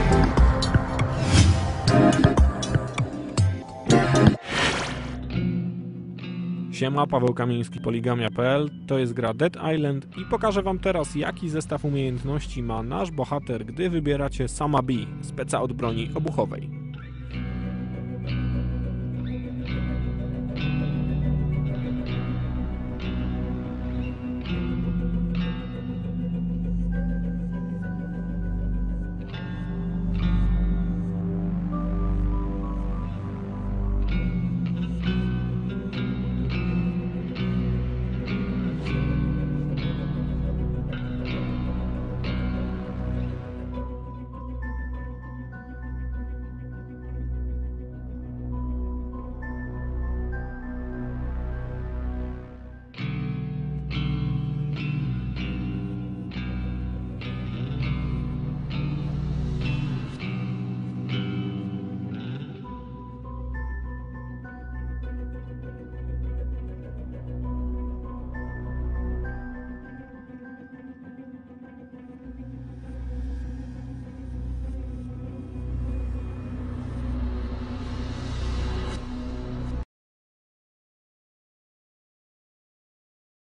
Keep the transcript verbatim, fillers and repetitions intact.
Siema, Paweł Kamiński, poligamia kropka p l. To jest gra Dead Island i pokażę wam teraz, jaki zestaw umiejętności ma nasz bohater, gdy wybieracie Sama B, speca od broni obuchowej.